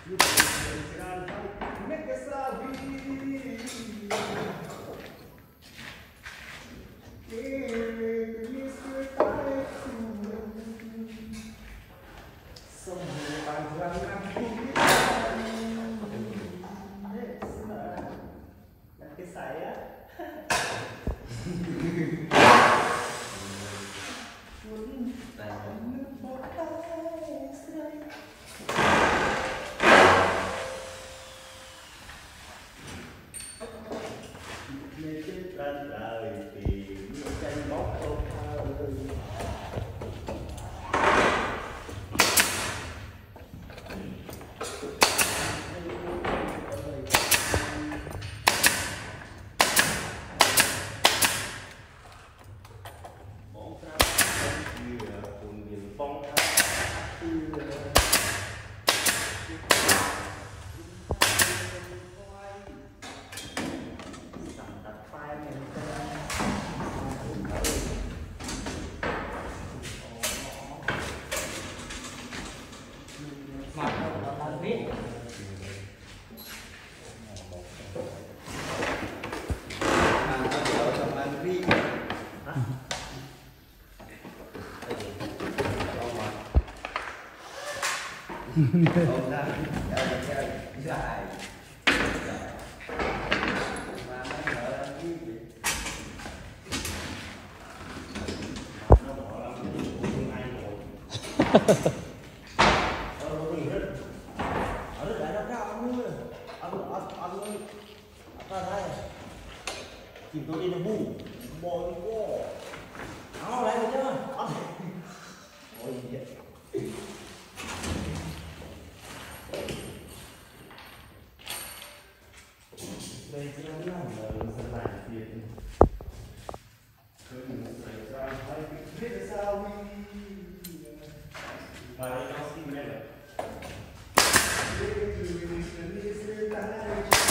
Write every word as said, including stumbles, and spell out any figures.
Không ra, chơi chơi dài. Mà nó sợ làm gì vậy? Nó bỏ ra cái gì ai rồi. Ờ, có gì hết. Ở đây lại đâu ra ông ơi. Ông ông ông ơi. Apa đây? Chìm tôi đi nó bu. Bồi quá. Nó lại rồi chứ. Ôi gì vậy? Đây chỉ là làm sân lại tiền. Cứ xảy ra hay biết là sao đi. Và đây nó xin đây rồi.